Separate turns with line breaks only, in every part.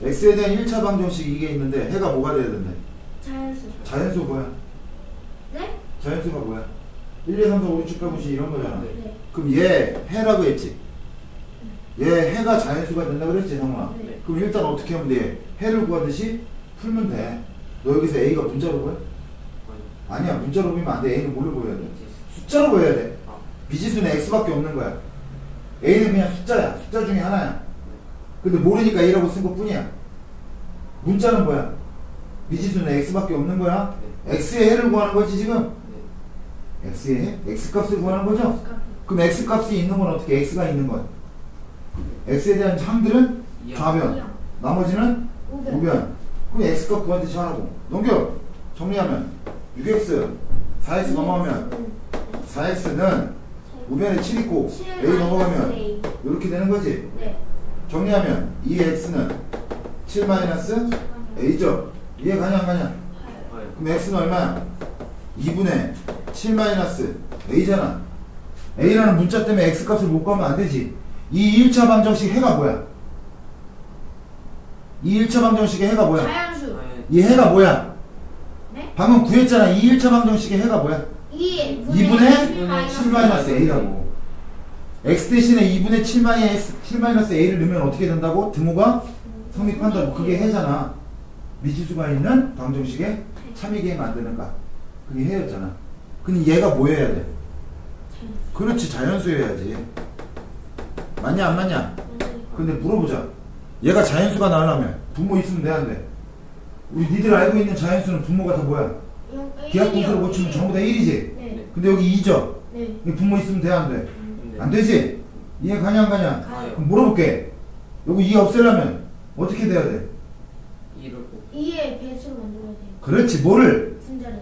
x에 대한 1차 방정식 이게 있는데 해가 뭐가 돼야 된대?
자연수.
자연수 뭐야?
네?
자연수가 뭐야? 1, 2, 3, 4, 5, 6, 7, 8, 9, 10 이런 거잖아.
네.
그럼 얘 해라고 했지? 얘 해가 자연수가 된다고 그랬지 성훈아?
네.
그럼 일단 어떻게 하면 돼? 해를 구하듯이 풀면 돼. 너 여기서 a가 문자로 보여? 아니야, 문자로 보이면 안 돼. a는 뭘로 보여야 돼? 숫자로 보여야 돼. 미지수는 x밖에 없는 거야. a는 그냥 숫자야. 숫자 중에 하나야. 근데 모르니까 a라고 쓴 것 뿐이야. 문자는 뭐야? 미지수는 x밖에 없는 거야. x의 해를 구하는 거지 지금? x의 해? x값을 구하는 거죠? 그럼 x값이 있는 건 어떻게? x가 있는 건 x에 대한 함들은 좌변, 나머지는 우변. 그럼 x값 구하듯이 하라고. 넘겨. 정리하면 6x 4x 넘어가면 4x는 우변에 7 있고 a 넘어가면 이렇게 되는 거지.
네.
정리하면 2x는 7 마이너스 a죠. 이해 가냐 안 가냐? 그럼 x는 얼마야? 2분의 7 마이너스 a잖아. a라는 문자 때문에 x값을 못 구하면 안 되지. 이 1차 방정식 해가 뭐야? 이 1차 방정식의 해가 뭐야?
자연수.
이 해가 뭐야?
네?
방금 구했잖아. 이 1차 방정식의 해가 뭐야? 2분의 7 마이너스 a라고. x 대신에 2분의 7 마이너스 a를 넣으면 어떻게 된다고? 등호가 성립한다고. 그게 해잖아. 미지수가 있는 방정식의 참이게 만드는 가. 그게 해였잖아. 근데 얘가 뭐 해야 돼? 그렇지, 자연수여야지. 맞냐 안 맞냐? 근데 물어보자. 얘가 자연수가 나오려면 분모 있으면 돼 안 돼? 우리 니들 알고 있는 자연수는 분모가 다 뭐야? 기하분수로 고치면 전부 다 1이지?
네.
근데 여기 2죠?
네.
분모 있으면 돼 안 돼? 안 되지? 이해 가냐 안 가냐?
가요.
그럼 물어볼게. 여기 2 없애려면 어떻게 돼야 돼?
2의 배수로 만들어야 돼요.
그렇지, 뭐를?
분자를.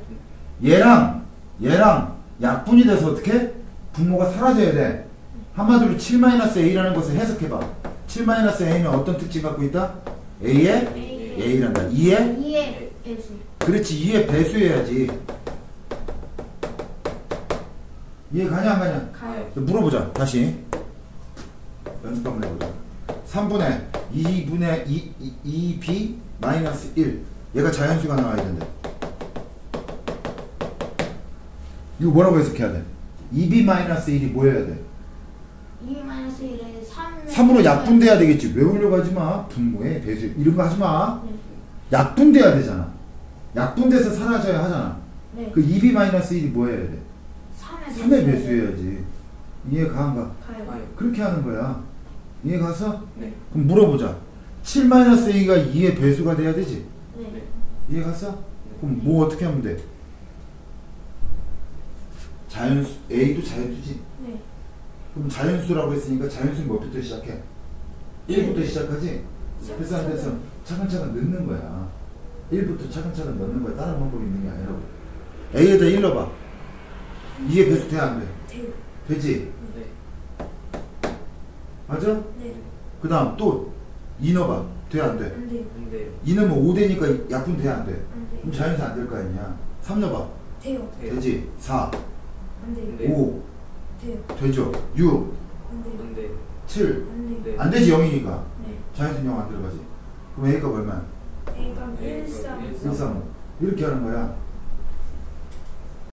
얘랑 약분이 돼서 어떻게? 분모가 사라져야 돼. 한마디로 7-a라는 것을 해석해봐. 7-a는 어떤 특징 갖고 있다? a의 a란다.
2의 배수.
그렇지, 2의 배수해야지. 이해 가냐 안 가냐?
가요.
물어보자. 다시 연습 한번 해보자. 3분의 2분의 2b 마이너스 1. 얘가 자연수가 나와야 된대. 이거 뭐라고 해석해야 돼? 2b 마이너스 1이 뭐 해야 돼?
2-1에
3으로 약분돼야 되겠지. 외우려고 하지 마. 분모에 배수 이런 거 하지 마.
네.
약분돼야 되잖아. 약분돼서 사라져야 하잖아.
네.
그 2b 마이너스 1이 뭐 해야 돼? 3의 배수해야지. 이해 가안가?
가요.
그렇게 하는 거야. 이해 가서?
네.
그럼 물어보자. 7-a가 2의 배수가 돼야 되지?
네.
이해 갔어? 그럼 뭐 어떻게 하면 돼? 자연수, a도 자연수지?
네.
그럼 자연수라고 했으니까 자연수는 뭐부터 시작해? 1부터 시작하지? 그래서 안 돼서 차근차근 넣는 거야. 1부터 차근차근 넣는 거야. 다른 방법이 있는 게 아니라고. a에다 1 넣어봐. 2의 배수 돼 안 돼?
돼요.
되지?
네.
맞아?
네.
그 다음 또 2 넣어봐. 돼 안 돼?
안 돼요.
2 넣으면 5 되니까 약분 돼 안 돼?
안 돼요.
그럼 자연수 안 될 거 아니냐? 3 넣어봐.
돼요.
되지? 4,
안 돼요.
5
돼요.
되죠? 6,
안 돼요.
7
안 돼요.
안 되지 0이니까
네.
자연수 0 안 들어가지. 그럼 A값 얼마야?
A가 1, 3.
1, 3 이렇게 하는 거야.